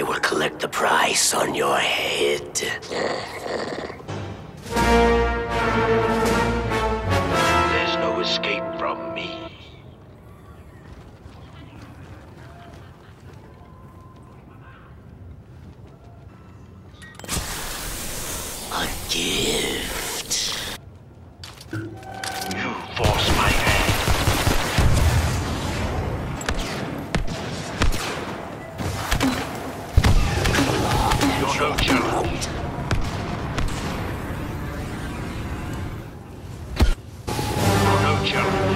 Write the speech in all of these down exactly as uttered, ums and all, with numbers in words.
will collect the price on your head. There's no escape from me. A gift. You force my hand. You're no challenge. You're no challenge.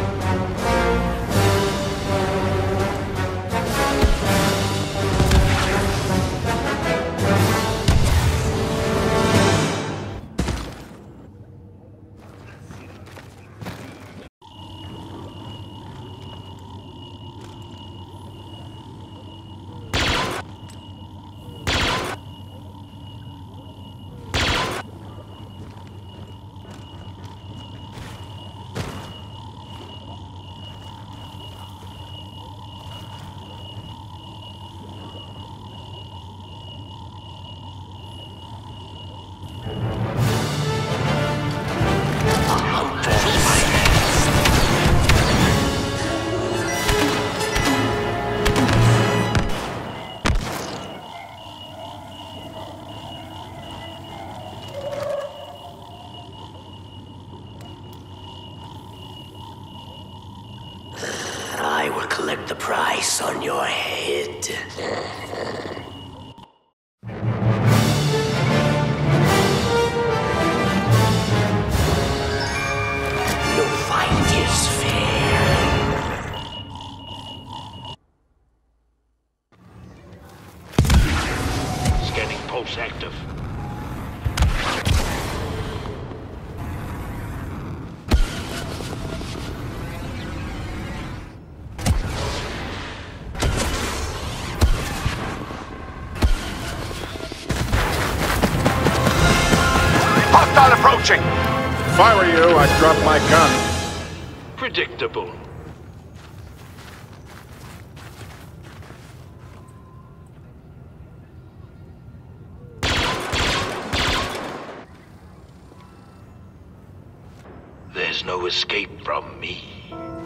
I will collect the price on your head. No fight is fair. Scanning pulse active. Hostile approaching! If I were you, I'd drop my gun. Predictable. There's no escape from me.